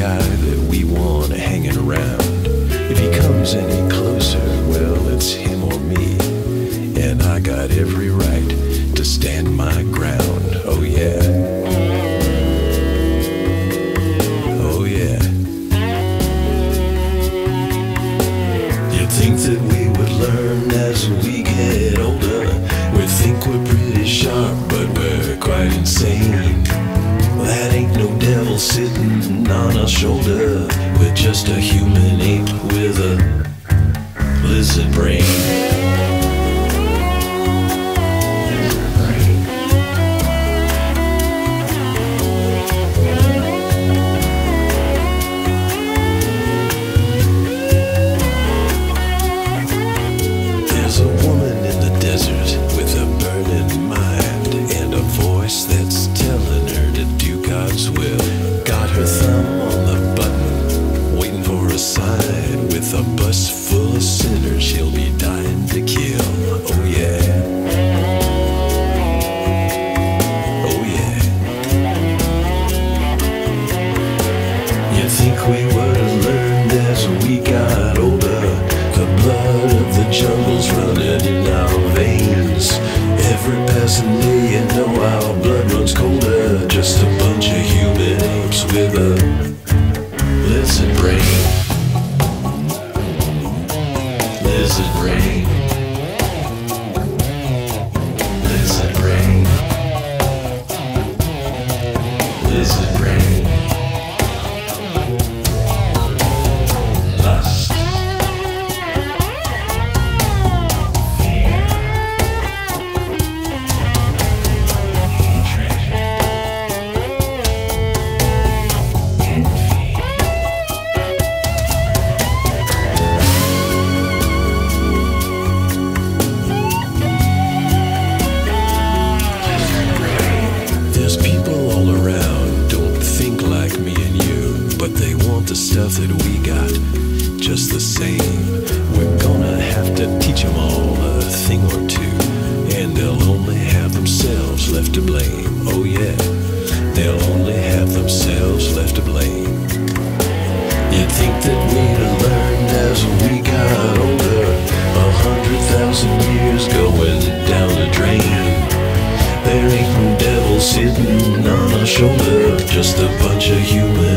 guy that we want hanging around. If he comes any closer, well, it's him or me. And I got every right to stand my ground. Oh yeah. Oh yeah. You'd think that we would learn as we get older. We think we're pretty sharp, but we're quite insane. That ain't no devil sitting on our shoulder. We're just a human ape with a lizard brain. There's a woman in the desert with a burning mind and a voice that's telling her to do God's will. Got her thumb on the button, waiting for a sign. With a bus full of sinners she'll be dying to kill. Oh yeah. Oh yeah. You think we would have learned as we got older? The blood of the jungle's running in our veins. Every passing day you know our blood runs colder. Just a bunch of human apes with a lizard brain. Lizard brain. Lizard brain. Lizard brain. Lust. There's people all around, don't think like me and you, but they want the stuff that we got, just the same. We're gonna have to teach them all a thing or two, and they'll only have themselves left to blame. Oh yeah, they'll only have themselves left to blame. You'd think that we'd have learned as we got older, 100,000 years going down the drain. There ain't no devil sitting on our shoulder, just a bunch of human